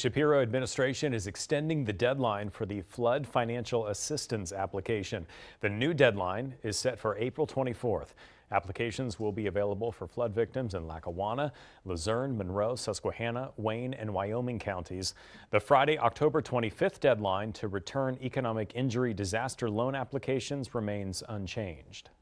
Shapiro Administration is extending the deadline for the flood financial assistance application. The new deadline is set for April 24th. Applications will be available for flood victims in Lackawanna, Luzerne, Monroe, Susquehanna, Wayne, and Wyoming counties. The Friday, October 25th deadline to return economic injury disaster loan applications remains unchanged.